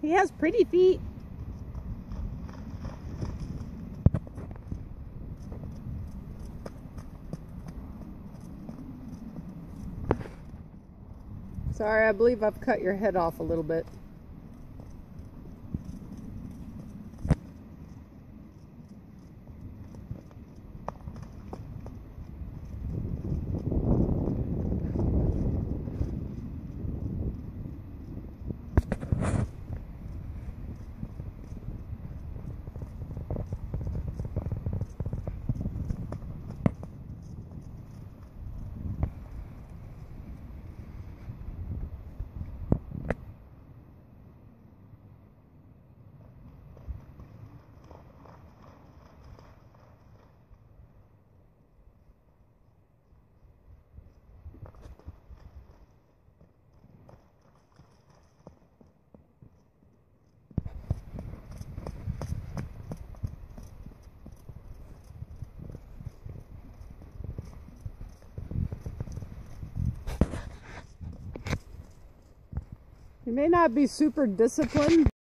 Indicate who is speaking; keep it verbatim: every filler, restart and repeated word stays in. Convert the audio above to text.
Speaker 1: he has pretty feet. Sorry, I believe I've cut your head off a little bit. He may not be super disciplined.